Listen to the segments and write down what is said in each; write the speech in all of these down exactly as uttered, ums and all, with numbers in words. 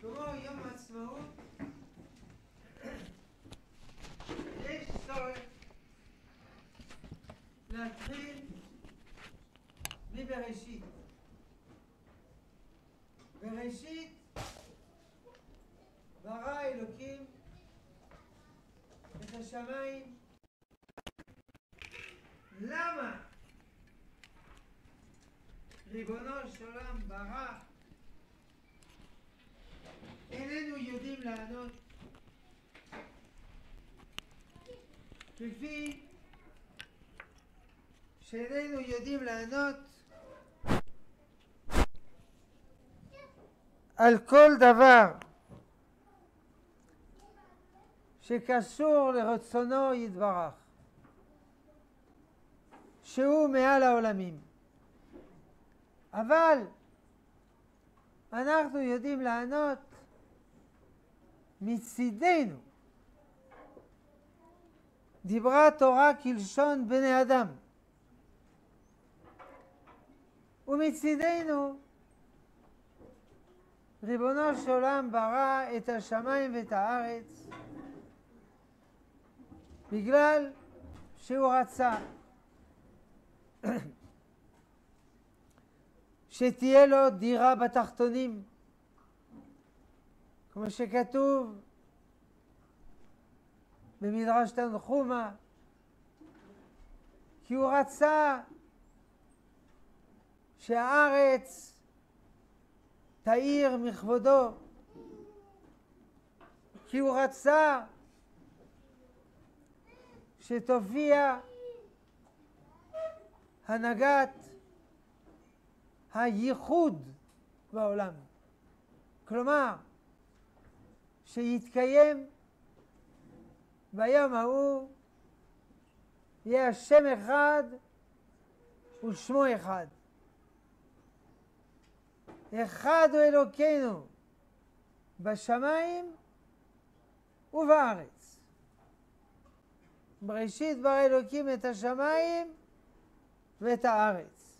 כמו יום העצמאות, יש צורך להתחיל מבראשית. בראשית ברא אלוקים את השמיים. למה ריבונו של עולם ברא? איננו יודעים לענות. כפי שאיננו יודעים לענות על כל דבר שקשור לרצונו יתברך, שהוא מעל העולמים. אבל אנחנו יודעים לענות מצידנו. דיברה תורה כלשון בני אדם, ומצידנו ריבונו של עולם ברא את השמיים ואת הארץ בגלל שהוא רצה שתהיה לו דירה בתחתונים, כמו שכתוב במדרש תנחומא, כי הוא רצה שהארץ תאיר מכבודו, כי הוא רצה שתופיע הנהגת הייחוד בעולם. כלומר, שיתקיים ביום ההוא יהיה השם אחד ושמו אחד. אחד הוא אלוקינו בשמיים ובארץ. בראשית ברא אלוקים את השמיים ואת הארץ.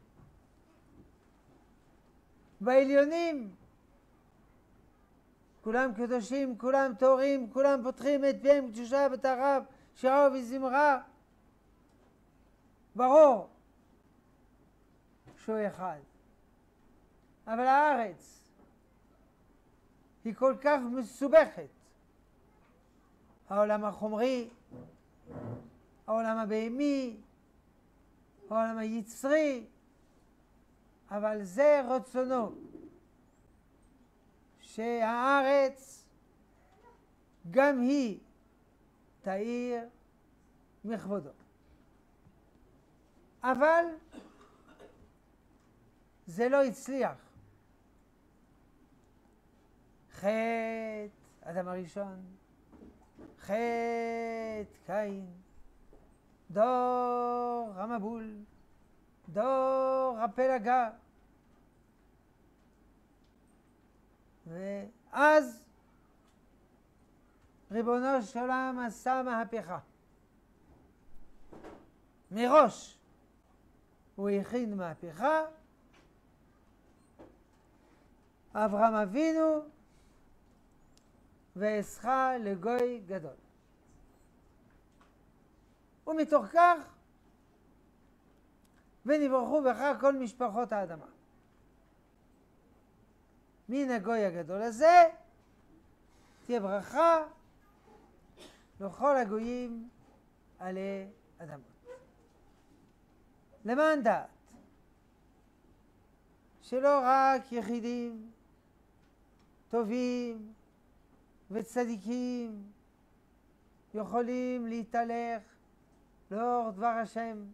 בעליונים כולם קדושים, כולם טהורים, כולם פותחים את פיהם קדושה וטהרה, שירה וזמרה. ברור שהוא אחד. אבל הארץ היא כל כך מסובכת. העולם החומרי, העולם הבהמי, העולם היצרי, אבל זה רצונו, שהארץ גם היא תאיר מכבודו. אבל זה לא הצליח. חטא אדם הראשון, חטא קין, דור המבול, דור הפלגה. ואז ריבונו של עולם עשה מהפכה. מראש הוא הכין מהפכה. אברהם אבינו ואעשך לגוי גדול. ומתוך כך ונברכו בך כל משפחות האדמה. מן הגוי הגדול הזה תהיה ברכה לכל הגויים עלי אדמות. למען דעת שלא רק יחידים טובים וצדיקים יכולים להתהלך לאור דבר השם,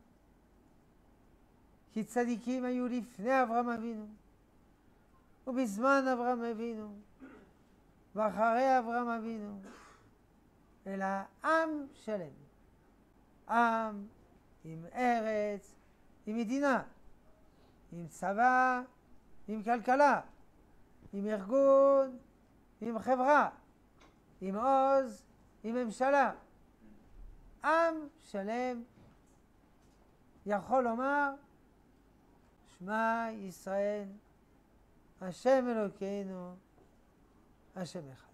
כי צדיקים היו לפני אברהם אבינו ובזמן אברהם אבינו ואחרי אברהם אבינו, אלא עם שלם, עם עם ארץ, עם מדינה, עם צבא, עם כלכלה, עם ארגון, עם חברה, עם עוז, עם ממשלה. עם שלם יכול לומר שמע ישראל השם אלוקינו השם אחד.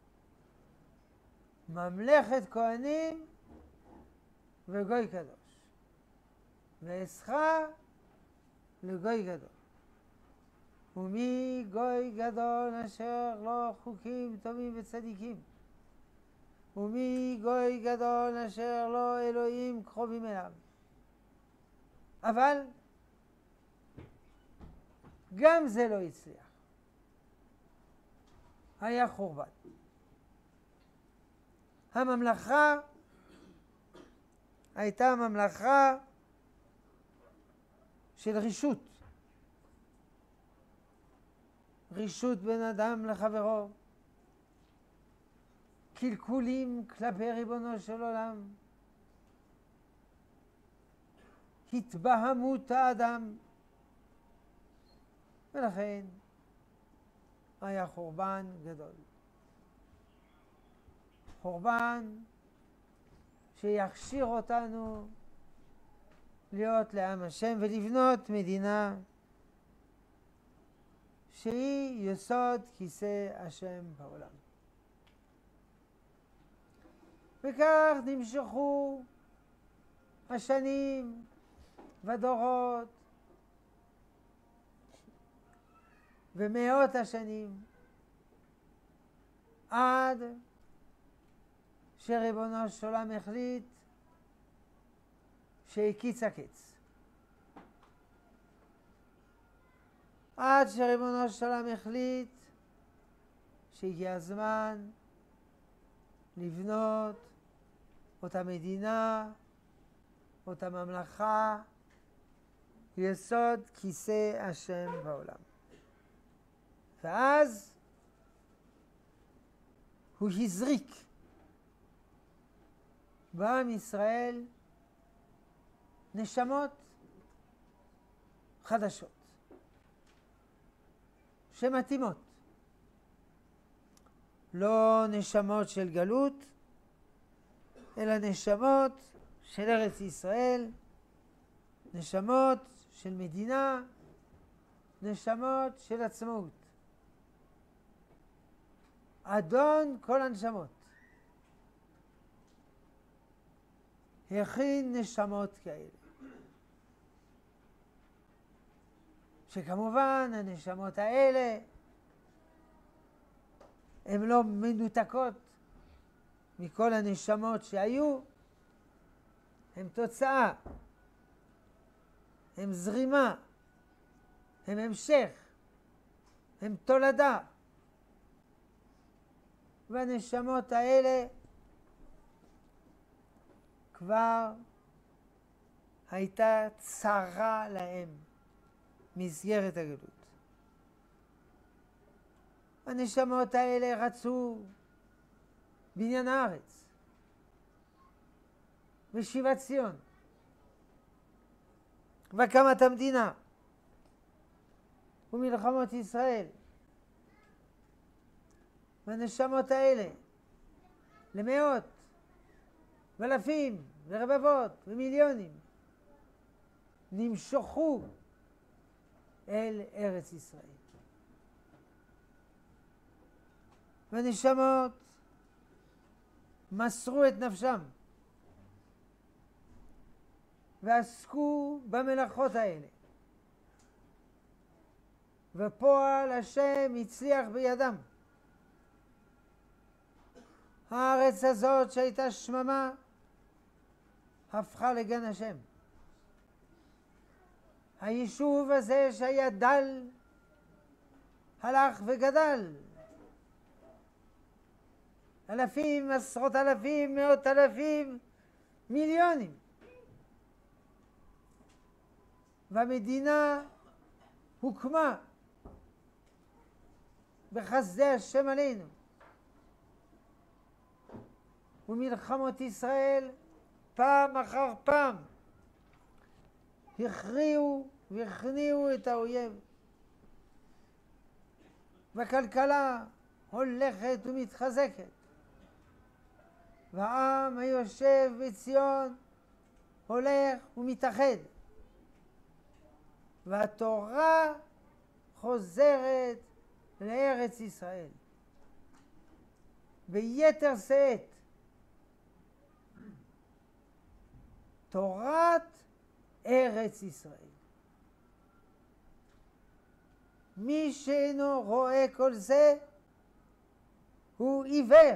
ממלכת כהנים וגוי קדוש. ואעשך לגוי גדול. ומי גוי גדול אשר לו חוקים טובים וצדיקים. ומי גוי גדול אשר לו אלוהים קרובים אליו. אבל גם זה לא הצליח. היה חורבן. הממלכה הייתה ממלכה של רישות. רישות בין אדם לחברו. קלקולים כלפי ריבונו של עולם. התבהמות האדם. ולכן היה חורבן גדול. חורבן שיכשיר אותנו להיות לעם השם ולבנות מדינה שהיא יסוד כיסא השם בעולם. וכך נמשכו השנים ודורות ומאות השנים עד שריבונו של עולם החליט שהקיץ הקץ. עד שריבונו של עולם החליט שהגיע הזמן לבנות אותה מדינה, אותה ממלכה, יסוד כיסא השם בעולם. ואז הוא הזריק בעם ישראל נשמות חדשות שמתאימות. לא נשמות של גלות, אלא נשמות של ארץ ישראל, נשמות של מדינה, נשמות של עצמאות. אדון כל הנשמות הכין נשמות כאלה, שכמובן הנשמות האלה הן לא מנותקות מכל הנשמות שהיו, הן תוצאה, הן זרימה, הן המשך, הן תולדה. והנשמות האלה כבר הייתה צרה להם מסגרת הגלות. הנשמות האלה רצו בניין הארץ ושיבת ציון והקמת המדינה ומלחמות ישראל. והנשמות האלה למאות ואלפים ורבבות ומיליונים נמשכו אל ארץ ישראל. והנשמות מסרו את נפשם ועסקו במלאכות האלה, ופועל השם הצליח בידם. הארץ הזאת שהייתה שממה הפכה לגן השם. היישוב הזה שהיה דל הלך וגדל. אלפים, עשרות אלפים, מאות אלפים, מיליונים. והמדינה הוקמה בחסדי השם עלינו. ומלחמות ישראל פעם אחר פעם הכריעו והכניעו את האויב. והכלכלה הולכת ומתחזקת. והעם היושב בציון הולך ומתאחד. והתורה חוזרת לארץ ישראל. ביתר שאת תורת ארץ ישראל. מי שאינו רואה כל זה הוא עיוור.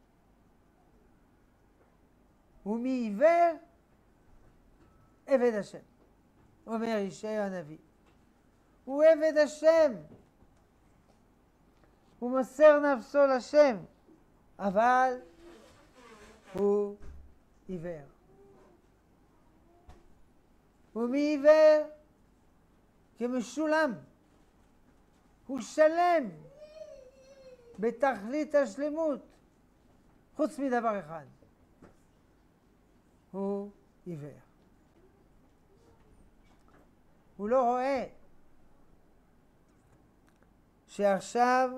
ומי עיוור? עבד השם. אומר ישעיה הנביא. הוא עבד השם. הוא מוסר נפשו לשם, אבל הוא עיוור. ומי עיוור? כמשולם. הוא שלם בתכלית השלמות, חוץ מדבר אחד. הוא עיוור. הוא לא רואה שעכשיו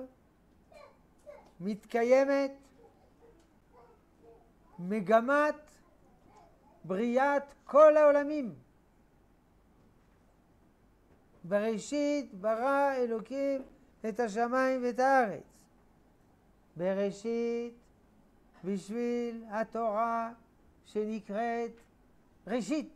מתקיימת מגמת בריאת כל העולמים. בראשית ברא אלוקים את השמיים ואת הארץ. בראשית בשביל התורה שנקראת ראשית.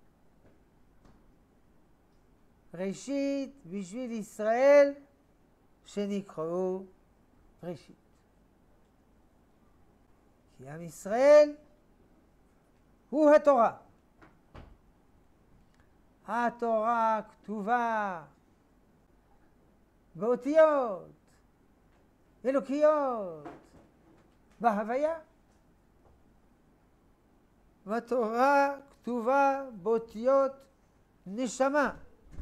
ראשית בשביל ישראל שנקראו ראשית. כי עם ישראל הוא התורה. התורה כתובה באותיות אלוקיות בהוויה, והתורה כתובה באותיות נשמה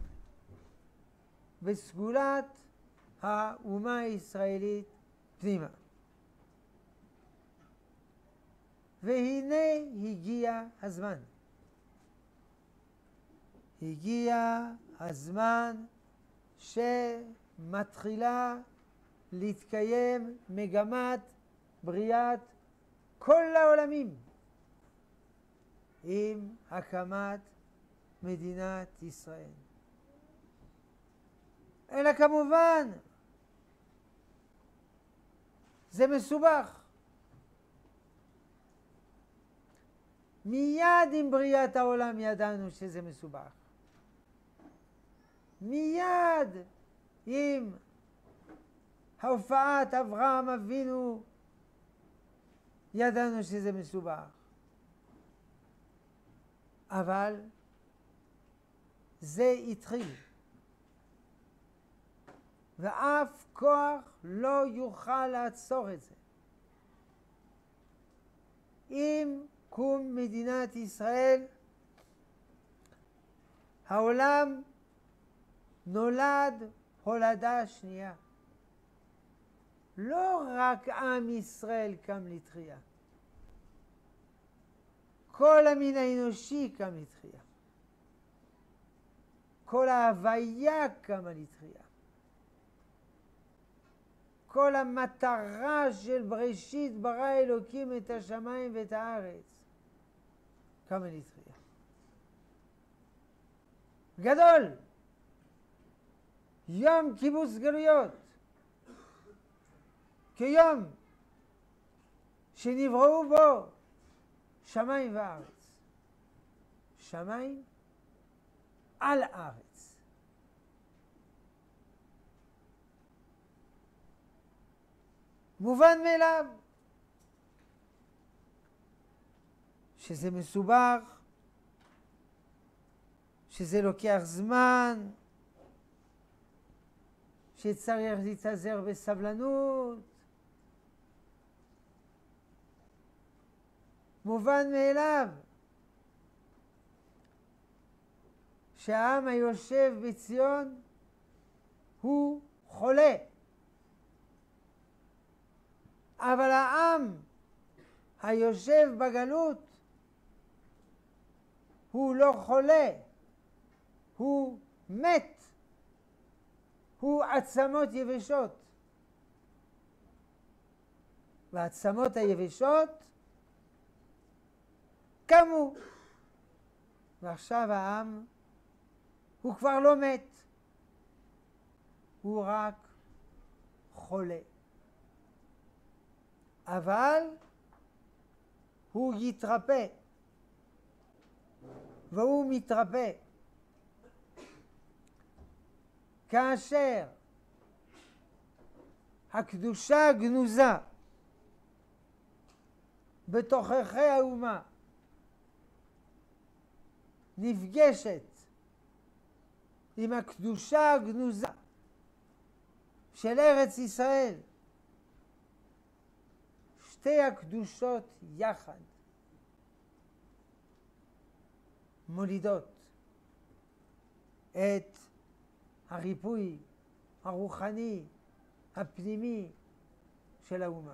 בסגולת האומה הישראלית פנימה. והנה הגיע הזמן. הגיע הזמן שמתחילה להתקיים מגמת בריאת כל העולמים עם הקמת מדינת ישראל. אלא כמובן זה מסובך. מיד עם בריאת העולם ידענו שזה מסובך. מיד עם הופעת אברהם אבינו ידענו שזה מסובך. אבל זה התחיל. ואף כוח לא יוכל לעצור את זה. עם קום מדינת ישראל, העולם נולד הולדה שנייה. לא רק עם ישראל קם לתחייה. כל המין האנושי קם לתחייה. כל ההוויה קמה לתחייה. כל המטרה של בראשית ברא אלוקים את השמיים ואת הארץ קמה לתחייה. גדול! יום קיבוץ גלויות, כיום שנבראו בו שמיים וארץ. שמיים על הארץ. מובן מאליו שזה מסובך, שזה לוקח זמן, שצריך להתאזר בסבלנות. מובן מאליו שהעם היושב בציון הוא חולה. אבל העם היושב בגלות הוא לא חולה, הוא מת. הוא עצמות יבשות. והעצמות היבשות קמו. ועכשיו העם הוא כבר לא מת. הוא רק חולה. אבל הוא יתרפא, והוא מתרפא. כאשר הקדושה גנוזה בתוככי האומה נפגשת עם הקדושה הגנוזה של ארץ ישראל, שתי הקדושות יחד מולידות את הריפוי הרוחני הפנימי של האומה,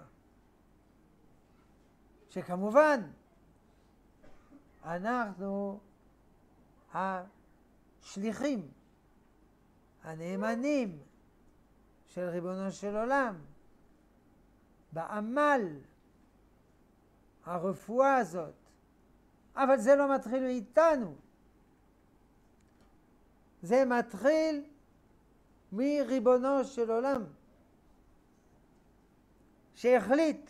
שכמובן אנחנו השליחים הנאמנים של ריבונו של עולם בעמל הרפואה הזאת. אבל זה לא מתחיל מאיתנו, זה מתחיל מריבונו של עולם, שהחליט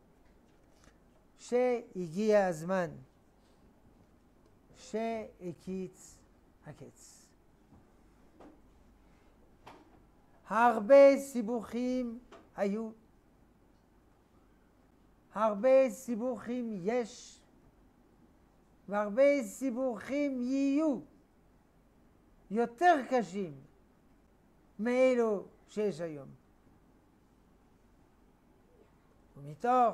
שהגיע הזמן שהקיץ הקץ. הרבה סיבוכים היו, הרבה סיבוכים יש, והרבה סיבוכים יהיו יותר קשים מאלו שיש היום. ומתוך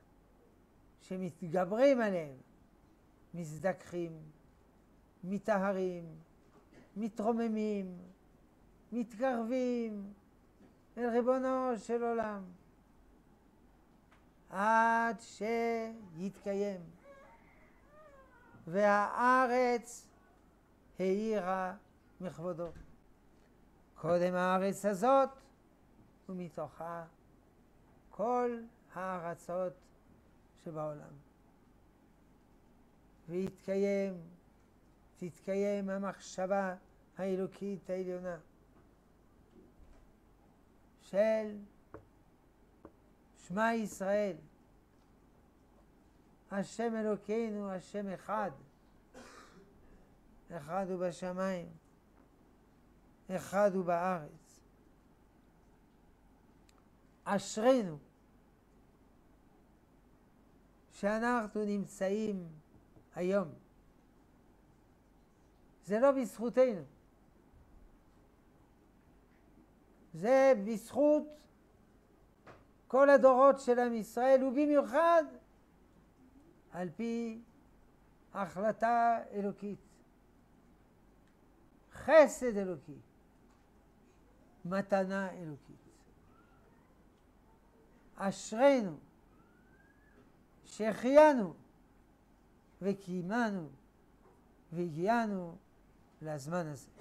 שמתגברים עליהם, מזדככים, מטהרים, מתרוממים, מתקרבים אל ריבונו של עולם, עד שיתקיים והארץ האירה מכבודו. קודם הארץ הזאת ומתוכה כל הארצות שבעולם. ויתקיים, תתקיים המחשבה האלוקית העליונה של שמע ישראל, השם אלוקינו, השם אחד, אחד הוא בשמיים, אחד הוא בארץ. אשרינו שאנחנו נמצאים היום. זה לא בזכותנו, זה בזכות כל הדורות של עם ישראל, ובמיוחד על פי החלטה אלוקית, חסד אלוקי, מתנה אלוקית. אשרינו שהחיינו וקיימנו והגיענו לזמן הזה.